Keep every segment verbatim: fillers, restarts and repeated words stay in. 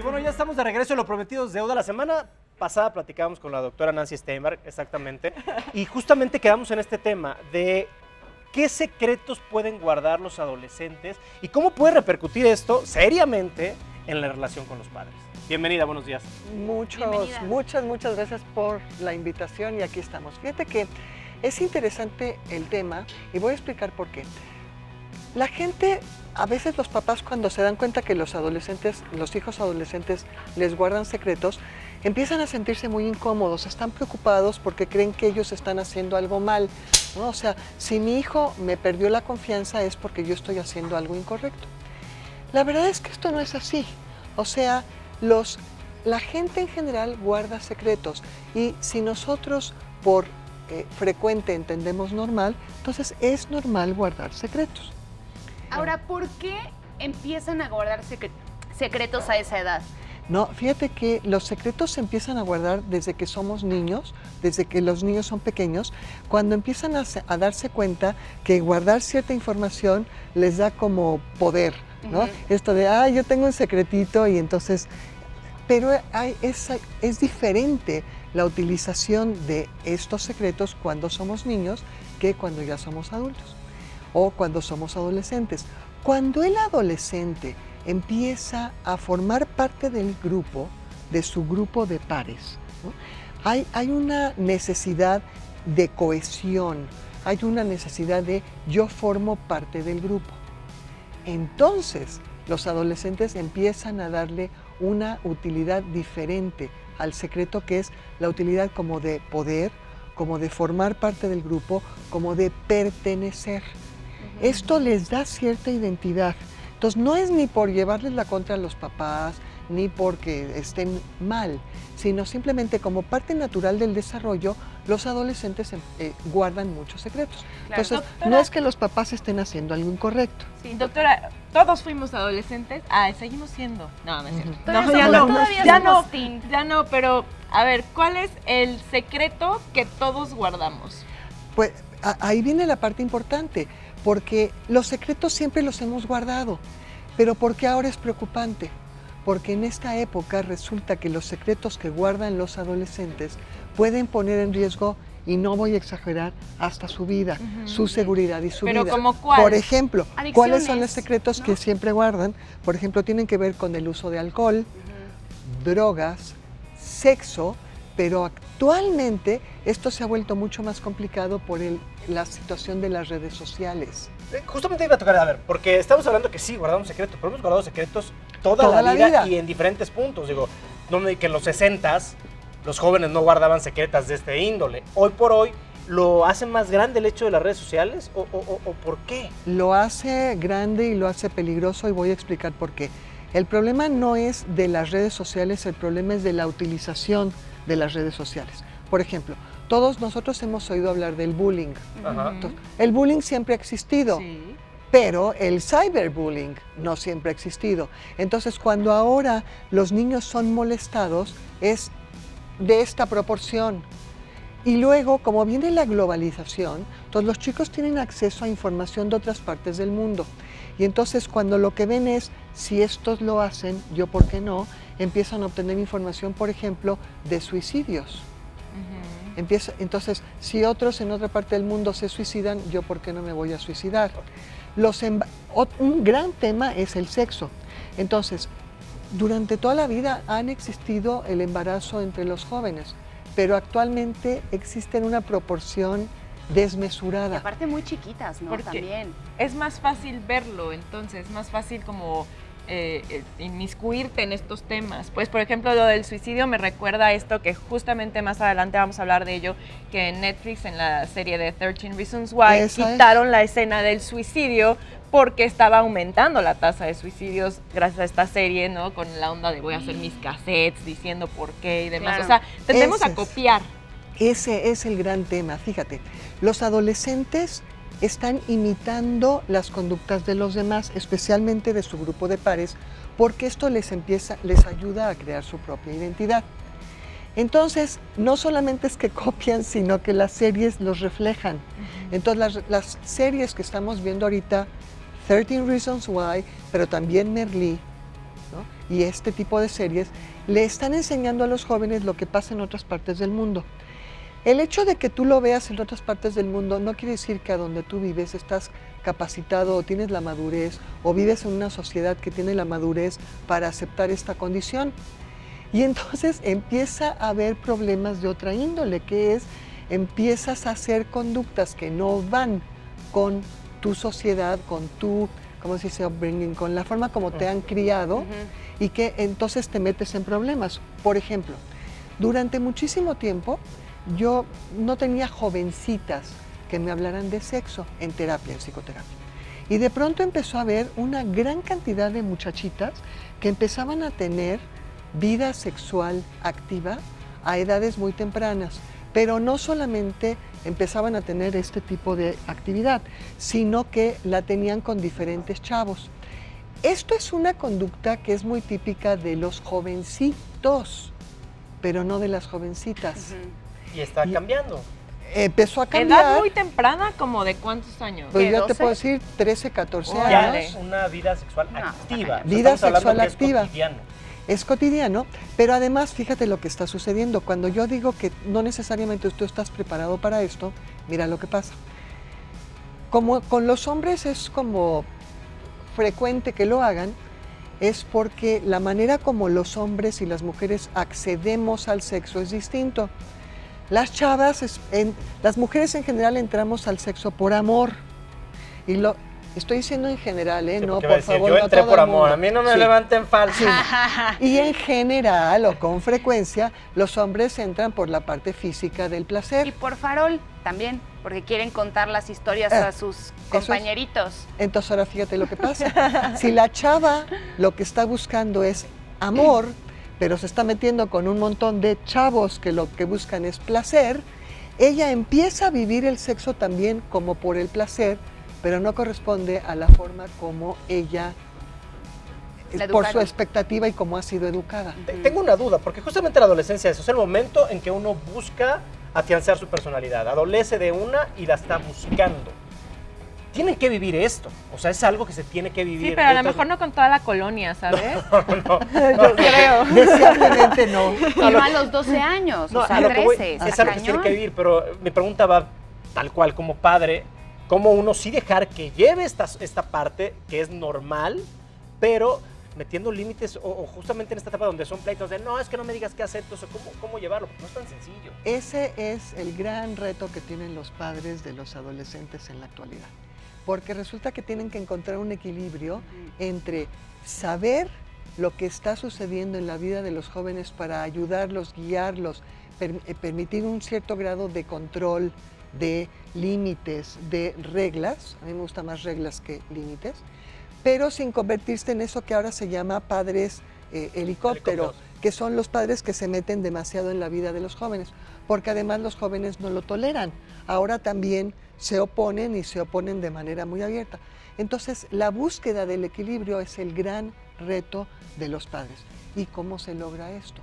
bueno, ya estamos de regreso en Lo Prometido es Deuda. La semana pasada platicábamos con la doctora Nancy Steinberg, exactamente, y justamente quedamos en este tema de qué secretos pueden guardar los adolescentes y cómo puede repercutir esto seriamente en la relación con los padres. Bienvenida, buenos días. Muchos, Bienvenida. muchas, muchas gracias por la invitación y aquí estamos. Fíjate que es interesante el tema y voy a explicar por qué. La gente, a veces los papás cuando se dan cuenta que los adolescentes, los hijos adolescentes les guardan secretos, empiezan a sentirse muy incómodos, están preocupados porque creen que ellos están haciendo algo mal, ¿no? O sea, si mi hijo me perdió la confianza es porque yo estoy haciendo algo incorrecto. La verdad es que esto no es así, o sea, los, la gente en general guarda secretos y si nosotros por eh, frecuente entendemos normal, entonces es normal guardar secretos. Ahora, ¿por qué empiezan a guardar secre- secretos a esa edad? No, fíjate que los secretos se empiezan a guardar desde que somos niños, desde que los niños son pequeños, cuando empiezan a, a darse cuenta que guardar cierta información les da como poder, ¿no? Uh-huh. Esto de, ah, yo tengo un secretito y entonces, pero hay, es, es diferente la utilización de estos secretos cuando somos niños que cuando ya somos adultos o cuando somos adolescentes. Cuando el adolescente empieza a formar parte del grupo, de su grupo de pares, ¿no? hay, hay una necesidad de cohesión, hay una necesidad de yo formo parte del grupo. Entonces, los adolescentes empiezan a darle una utilidad diferente al secreto, que es la utilidad como de poder, como de formar parte del grupo, como de pertenecer. Uh-huh. Esto les da cierta identidad. Entonces, no es ni por llevarles la contra a los papás, ni porque estén mal, sino simplemente como parte natural del desarrollo, los adolescentes eh, guardan muchos secretos. Claro, Entonces, doctora, no es que los papás estén haciendo algo incorrecto. Sí, doctora, todos fuimos adolescentes. Ah, seguimos siendo. No, no es cierto. Todavía No, ya somos- no, todavía ya somos no, teen. ya no, pero a ver, ¿cuál es el secreto que todos guardamos? Pues a- ahí viene la parte importante, porque los secretos siempre los hemos guardado, pero ¿por qué ahora es preocupante? Porque en esta época resulta que los secretos que guardan los adolescentes pueden poner en riesgo, y no voy a exagerar, hasta su vida, Uh-huh. su seguridad y su Pero vida. ¿como cuál? Por ejemplo, Adicciones, ¿cuáles son los secretos ¿no? que siempre guardan? Por ejemplo, tienen que ver con el uso de alcohol, Uh-huh. drogas, sexo, pero actualmente esto se ha vuelto mucho más complicado por el, la situación de las redes sociales. Eh, Justamente iba a tocar, a ver, porque estamos hablando que sí, guardamos secretos, pero hemos guardado secretos toda, Toda la, la vida, vida. y en diferentes puntos. Digo, no me que en los sesentas los jóvenes no guardaban secretas de este índole. Hoy por hoy, ¿lo hace más grande el hecho de las redes sociales o, o, o, o por qué? Lo hace grande y lo hace peligroso y voy a explicar por qué. El problema no es de las redes sociales, el problema es de la utilización de las redes sociales. Por ejemplo, todos nosotros hemos oído hablar del bullying. Ajá. Entonces, el bullying siempre ha existido, Sí. pero el cyberbullying no siempre ha existido. Entonces, cuando ahora los niños son molestados, es de esta proporción. Y luego, como viene la globalización, entonces los chicos tienen acceso a información de otras partes del mundo. Y entonces cuando lo que ven es, si estos lo hacen, yo por qué no, empiezan a obtener información, por ejemplo, de suicidios. Uh-huh. Empieza, entonces, si otros en otra parte del mundo se suicidan, yo por qué no me voy a suicidar. Los emba- ot- un gran tema es el sexo. Entonces, durante toda la vida han existido el embarazo entre los jóvenes, pero actualmente existe en una proporción desmesurada. Aparte muy chiquitas, ¿no? Porque También. es más fácil verlo, entonces, más fácil como eh, eh, inmiscuirte en estos temas. Pues, por ejemplo, lo del suicidio me recuerda a esto, que justamente más adelante vamos a hablar de ello, que en Netflix, en la serie de trece Reasons Why, Esa quitaron la escena del suicidio porque estaba aumentando la tasa de suicidios gracias a esta serie, ¿no? Con la onda de voy a hacer mis cassettes diciendo por qué y demás. Claro. O sea, tendemos Ese a es. copiar. Ese es el gran tema, fíjate. Los adolescentes están imitando las conductas de los demás, especialmente de su grupo de pares, porque esto les empieza, les ayuda a crear su propia identidad. Entonces, no solamente es que copian, sino que las series los reflejan. Entonces, las, las series que estamos viendo ahorita, trece Reasons Why, pero también Merlí, ¿no? y este tipo de series le están enseñando a los jóvenes lo que pasa en otras partes del mundo. El hecho de que tú lo veas en otras partes del mundo no quiere decir que a donde tú vives estás capacitado o tienes la madurez o vives en una sociedad que tiene la madurez para aceptar esta condición. Y entonces empieza a haber problemas de otra índole, que es empiezas a hacer conductas que no van con tu sociedad, con tu, ¿cómo se dice, upbringing? Con la forma como te han criado, Ujú. y que entonces te metes en problemas. Por ejemplo, durante muchísimo tiempo yo no tenía jovencitas que me hablaran de sexo en terapia, en psicoterapia. Y de pronto empezó a haber una gran cantidad de muchachitas que empezaban a tener vida sexual activa a edades muy tempranas, pero no solamente empezaban a tener este tipo de actividad, sino que la tenían con diferentes chavos. Esto es una conducta que es muy típica de los jovencitos, pero no de las jovencitas. Ujú. Y está Y- cambiando. Empezó a cambiar, ¿Edad muy temprana, como de cuántos años? pues ¿Qué, ya doce? te puedo decir trece, catorce Órale. Ya años. es una vida sexual No, activa. está Vida Estamos hablando sexual que es activa. cotidiano. Es cotidiano, pero además fíjate lo que está sucediendo. Cuando yo digo que no necesariamente tú estás preparado para esto, mira lo que pasa. Como con los hombres es como frecuente que lo hagan, es porque la manera como los hombres y las mujeres accedemos al sexo es distinto. Las chavas, es- en- las mujeres en general entramos al sexo por amor. Y lo estoy diciendo en general, ¿eh? Sí, no, porque iba a por decir, favor, yo no entré todo por el amor, mundo. a mí no me Sí. levanten falso. Y en general o con frecuencia, los hombres entran por la parte física del Y placer. por farol también, porque quieren contar las historias Ah, a sus es. compañeritos. Entonces ahora fíjate lo que pasa. Si la chava lo que está buscando es amor, pero se está metiendo con un montón de chavos que lo que buscan es placer, ella empieza a vivir el sexo también como por el placer, pero no corresponde a la forma como ella, La por su educaron. expectativa y como ha sido educada. Te- Tengo una duda, porque justamente la adolescencia es, eso, es el momento en que uno busca afianzar su personalidad, adolece de una y la está buscando. Tienen que vivir esto, o sea, es algo que se tiene que vivir. Sí, pero a de lo otras- mejor no con toda la colonia, ¿sabes? Yo creo. Deseablemente no. Y no a los doce años, No, o sea, a lo que voy, trece, es está algo que se tiene cañón. que vivir, pero mi pregunta va tal cual como padre, ¿cómo uno sí dejar que lleve esta, esta parte que es normal, pero metiendo límites o, o justamente en esta etapa donde son pleitos de no, es que no me digas qué hacer, entonces ¿cómo, cómo llevarlo? Porque no es tan sencillo. Ese es el gran reto que tienen los padres de los adolescentes en la actualidad, porque resulta que tienen que encontrar un equilibrio entre saber lo que está sucediendo en la vida de los jóvenes para ayudarlos, guiarlos, per- eh, permitir un cierto grado de control, de límites, de reglas. A mí me gustan más reglas que límites, pero sin convertirse en eso que ahora se llama padres eh, helicóptero, Helicópteros. que son los padres que se meten demasiado en la vida de los jóvenes, porque además los jóvenes no lo toleran. Ahora también se oponen y se oponen de manera muy abierta. Entonces, la búsqueda del equilibrio es el gran reto de los padres. ¿Y cómo se logra esto?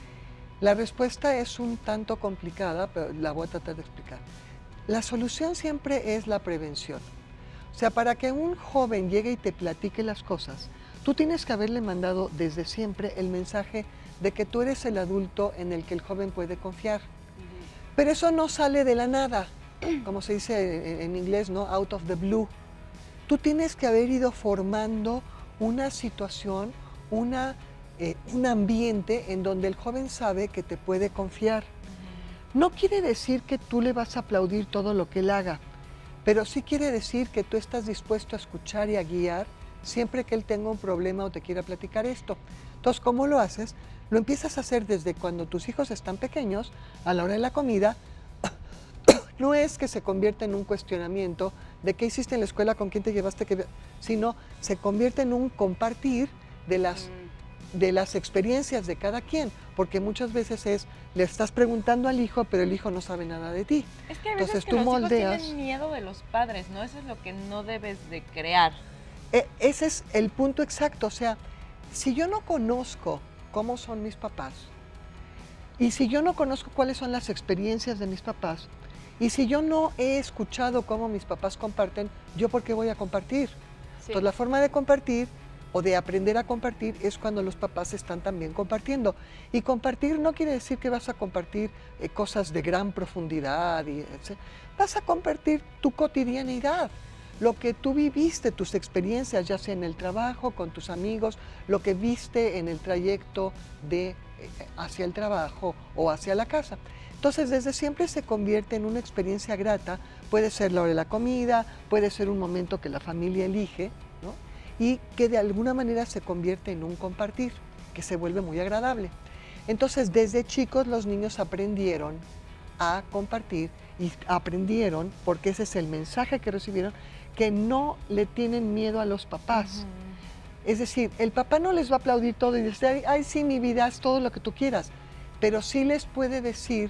La respuesta es un tanto complicada, pero la voy a tratar de explicar. La solución siempre es la prevención. O sea, para que un joven llegue y te platique las cosas, tú tienes que haberle mandado desde siempre el mensaje de que tú eres el adulto en el que el joven puede confiar. Pero eso no sale de la nada, como se dice en, en inglés, ¿no? Out of the blue. Tú tienes que haber ido formando una situación, una, eh, un ambiente en donde el joven sabe que te puede confiar. No quiere decir que tú le vas a aplaudir todo lo que él haga, pero sí quiere decir que tú estás dispuesto a escuchar y a guiar siempre que él tenga un problema o te quiera platicar esto. Entonces, ¿cómo lo haces? Lo empiezas a hacer desde cuando tus hijos están pequeños, a la hora de la comida. No es que se convierta en un cuestionamiento de qué hiciste en la escuela, con quién te llevaste, qué... sino se convierte en un compartir de las, de las experiencias de cada quien, porque muchas veces es, le estás preguntando al hijo, pero el hijo no sabe nada de ti. Es que a veces Entonces que tú los moldeas. hijos tienen miedo de los padres, ¿no? Eso es lo que no debes de crear. E- ese es el punto exacto, o sea, si yo no conozco cómo son mis papás, y si yo no conozco cuáles son las experiencias de mis papás, y si yo no he escuchado cómo mis papás comparten, ¿yo por qué voy a compartir? Sí. Entonces la forma de compartir o de aprender a compartir es cuando los papás están también compartiendo. Y compartir no quiere decir que vas a compartir eh, cosas de gran profundidad, y, etcétera. Vas a compartir tu cotidianidad, lo que tú viviste, tus experiencias, ya sea en el trabajo, con tus amigos, lo que viste en el trayecto de, eh, hacia el trabajo o hacia la casa. Entonces, desde siempre se convierte en una experiencia grata, puede ser la hora de la comida, puede ser un momento que la familia elige, ¿no? Y que de alguna manera se convierte en un compartir, que se vuelve muy agradable. Entonces, desde chicos los niños aprendieron a compartir y aprendieron, porque ese es el mensaje que recibieron, que no le tienen miedo a los papás. Uh-huh. Es decir, el papá no les va a aplaudir todo y decir, ay, sí, mi vida, haz todo lo que tú quieras, pero sí les puede decir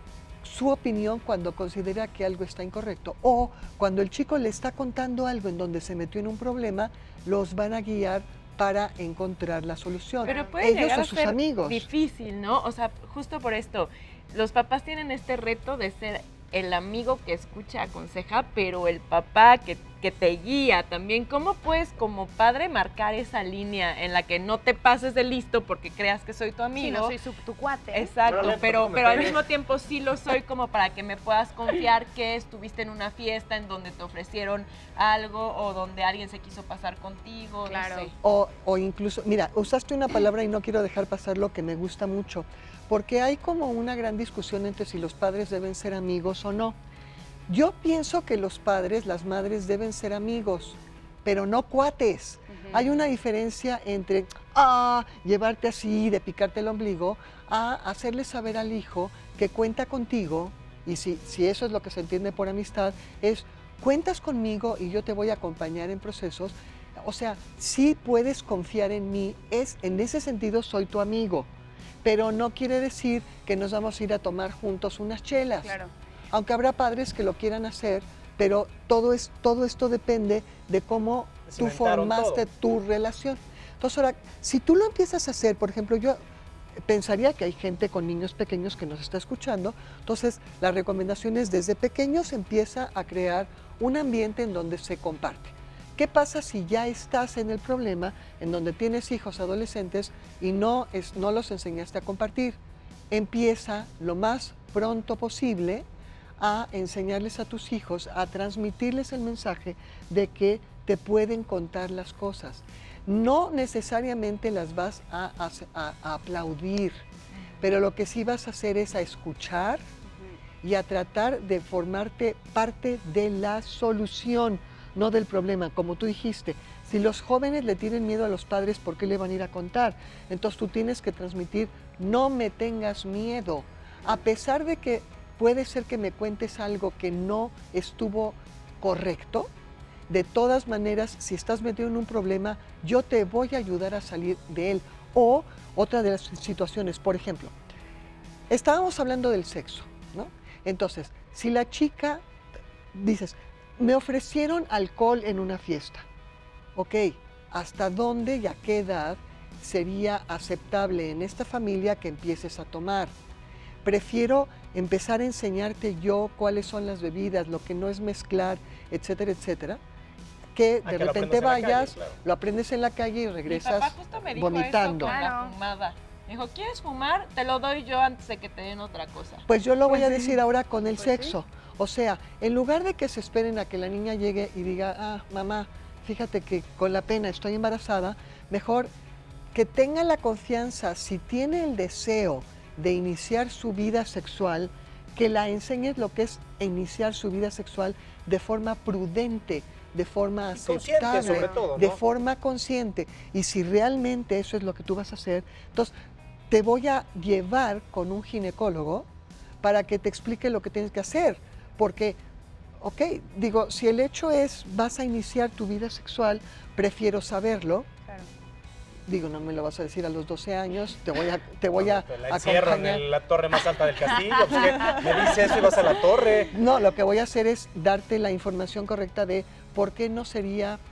su opinión cuando considera que algo está incorrecto, o cuando el chico le está contando algo en donde se metió en un problema, los van a guiar para encontrar la solución. Pero puede ellos llegar o a sus ser amigos. difícil, ¿no? O sea, justo por esto, los papás tienen este reto de ser el amigo que escucha, aconseja, pero el papá que, que te guía también. ¿Cómo puedes como padre marcar esa línea en la que no te pases de listo porque creas que soy tu amigo? Sí, no soy su, tu cuate. Exacto, Pero, pero, me pero al pegues. mismo tiempo sí lo soy como para que me puedas confiar que estuviste en una fiesta en donde te ofrecieron algo o donde alguien se quiso pasar contigo, Claro. no sé. O, o incluso, mira, usaste una palabra y no quiero dejar pasar lo que me gusta mucho, porque hay como una gran discusión entre si los padres deben ser amigos o no. Yo pienso que los padres, las madres deben ser amigos, pero no cuates. Uh-huh. Hay una diferencia entre ah, llevarte así, de picarte el ombligo, a hacerle saber al hijo que cuenta contigo, y si, si eso es lo que se entiende por amistad, es cuentas conmigo y yo te voy a acompañar en procesos. O sea, sí puedes confiar en mí, es, en ese sentido soy tu amigo, pero no quiere decir que nos vamos a ir a tomar juntos unas chelas. Claro. Aunque habrá padres que lo quieran hacer, pero todo, es, todo esto depende de cómo tú formaste todo. Tu relación. Entonces, ahora, si tú lo empiezas a hacer, por ejemplo, yo pensaría que hay gente con niños pequeños que nos está escuchando, entonces la recomendación es desde pequeños empieza a crear un ambiente en donde se comparte. ¿Qué pasa si ya estás en el problema, en donde tienes hijos adolescentes y no, es, no los enseñaste a compartir? Empieza lo más pronto posible a enseñarles a tus hijos, a transmitirles el mensaje de que te pueden contar las cosas. No necesariamente las vas a, a, a, a aplaudir, pero lo que sí vas a hacer es a escuchar y a tratar de formarte parte de la solución, no del problema. Como tú dijiste, si los jóvenes le tienen miedo a los padres, ¿por qué le van a ir a contar? Entonces tú tienes que transmitir, no me tengas miedo, a pesar de que puede ser que me cuentes algo que no estuvo correcto. De todas maneras, si estás metido en un problema, yo te voy a ayudar a salir de él. O otra de las situaciones, por ejemplo, estábamos hablando del sexo, ¿no? Entonces, si la chica, dices, me ofrecieron alcohol en una fiesta, ok, ¿hasta dónde y a qué edad sería aceptable en esta familia que empieces a tomar? Prefiero empezar a enseñarte yo cuáles son las bebidas, lo que no es mezclar, etcétera, etcétera, que de que repente lo vayas, calle, claro. lo aprendes en la calle y regresas Mi papá justo me dijo vomitando. eso con Claro. la fumada. Me dijo, ¿quieres fumar? Te lo doy yo antes de que te den otra cosa. Pues yo lo voy Pues a sí. decir ahora con el Pues sexo. O sea, en lugar de que se esperen a que la niña llegue y diga, ah, mamá, fíjate que con la pena estoy embarazada, mejor que tenga la confianza, si tiene el deseo de iniciar su vida sexual, que la enseñes lo que es iniciar su vida sexual de forma prudente, de forma Y consciente, aceptable, sobre todo, ¿no? de forma consciente. Y si realmente eso es lo que tú vas a hacer, entonces te voy a llevar con un ginecólogo para que te explique lo que tienes que hacer. Porque, ok, digo, si el hecho es vas a iniciar tu vida sexual, prefiero saberlo. Claro. Digo, no me lo vas a decir a los doce años, te voy a, te voy a Te la encierran acompañar. en la torre más alta del castillo. Pues, ¿qué? Me dice eso y vas a la torre. No, lo que voy a hacer es darte la información correcta de por qué no sería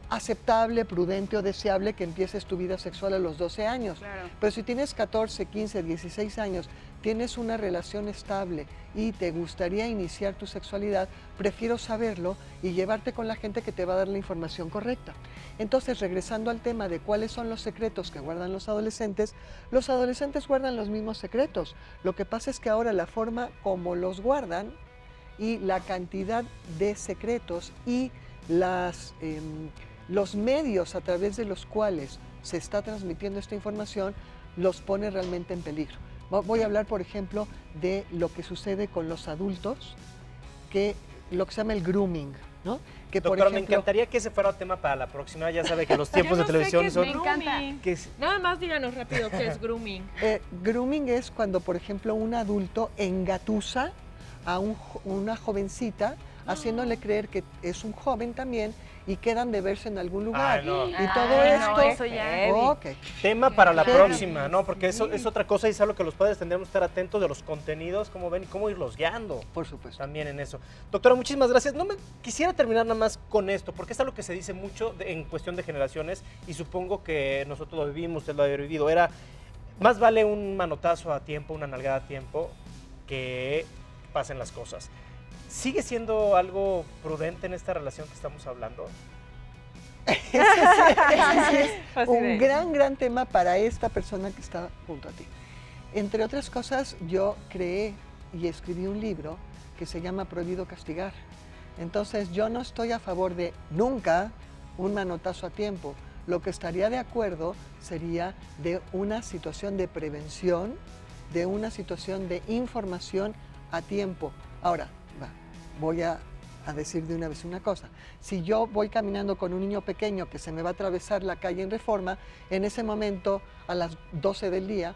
aceptable, prudente o deseable que empieces tu vida sexual a los doce años. Claro. Pero si tienes catorce, quince, dieciséis años, tienes una relación estable y te gustaría iniciar tu sexualidad, prefiero saberlo y llevarte con la gente que te va a dar la información correcta. Entonces, regresando al tema de cuáles son los secretos que guardan los adolescentes, los adolescentes guardan los mismos secretos. Lo que pasa es que ahora la forma como los guardan y la cantidad de secretos y las... Eh, los medios a través de los cuales se está transmitiendo esta información los pone realmente en peligro. Voy a hablar, por ejemplo, de lo que sucede con los adultos, que lo que se llama el grooming, ¿no? Que, por Doctora, ejemplo, me encantaría que ese fuera tema para la próxima. Ya sabe que los tiempos Yo no de televisión sé qué es son... Me encanta. grooming. que es- Nada más díganos rápido qué es grooming. eh, grooming es cuando, por ejemplo, un adulto engatusa a un jo- una jovencita, haciéndole creer que es un joven también y quedan de verse en algún lugar. Ay, no. Y Ay, todo no, esto... eso ya. Ok. Tema para la Qué próxima, ¿no? Porque eso es otra cosa y es algo que los padres tendremos que estar atentos de los contenidos, cómo ven y cómo irlos guiando Por supuesto. también en eso. Doctora, muchísimas gracias. No me quisiera terminar nada más con esto, porque es algo que se dice mucho de- en cuestión de generaciones y supongo que nosotros lo vivimos, usted lo ha vivido. Era, más vale un manotazo a tiempo, una nalgada a tiempo, que pasen las cosas. ¿Sigue siendo algo prudente en esta relación que estamos hablando? Ese sí es Así un de- gran, gran tema para esta persona que está junto a ti. Entre otras cosas, yo creé y escribí un libro que se llama Prohibido Castigar. Entonces, yo no estoy a favor de nunca un manotazo a tiempo. Lo que estaría de acuerdo sería de una situación de prevención, de una situación de información a tiempo. Ahora, va, voy a, a decir de una vez una cosa. Si yo voy caminando con un niño pequeño que se me va a atravesar la calle en Reforma, en ese momento, a las doce del día,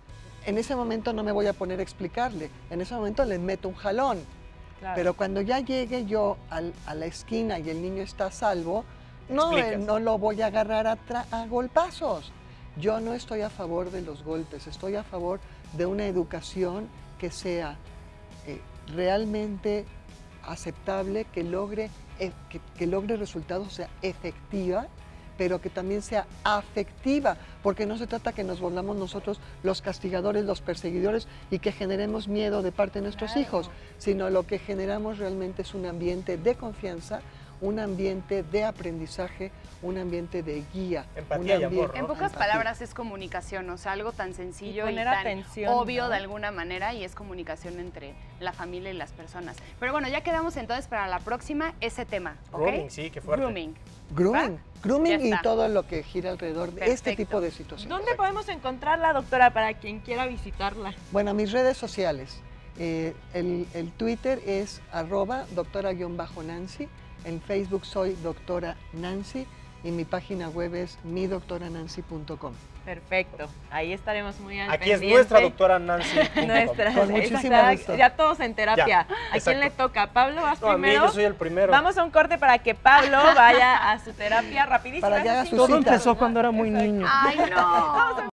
en ese momento no me voy a poner a explicarle, en ese momento le meto un jalón. Claro. Pero cuando ya llegue yo al- a la esquina y el niño está a salvo, no, eh, Explicas. no lo voy a agarrar a, tra- a golpazos. Yo no estoy a favor de los golpes, estoy a favor de una educación que sea eh, realmente aceptable, que logre, eh, que, que logre resultados, sea efectiva, pero que también sea afectiva, porque no se trata que nos volvamos nosotros los castigadores, los perseguidores y que generemos miedo de parte de nuestros Claro. hijos, sino lo que generamos realmente es un ambiente de confianza, un ambiente de aprendizaje, un ambiente de guía. Empatía un y amor, ambiente- En ¿no? pocas empatía. palabras es comunicación, o sea, algo tan sencillo y, poner tan atención, obvio ¿no? de alguna manera y es comunicación entre la familia y las personas. Pero bueno, ya quedamos entonces para la próxima ese tema, ¿ok? Grooming, sí, qué fuerte. Grooming. Grooming, ¿Va? grooming Ya y está. todo lo que gira alrededor de este Perfecto. tipo de situaciones. ¿Dónde podemos encontrarla, doctora, para quien quiera visitarla? Bueno, mis redes sociales, eh, el, el Twitter es arroba doctora-nancy, en Facebook soy doctora Nancy y mi página web es mi doctora nancy punto com. Perfecto, ahí estaremos muy al Aquí es pendiente. nuestra doctora Nancy. Nuestra, Con esa muchísimo está- gusto. ya todos en terapia. Ya, ¿A quién exacto. le toca? ¿Pablo vas No, a mí primero? yo soy el primero. Vamos a un corte para que Pablo vaya a su terapia rapidísimo. Para que haga Eso su sí, cita. Todo empezó cuando era muy Exacto. niño. Ay, no.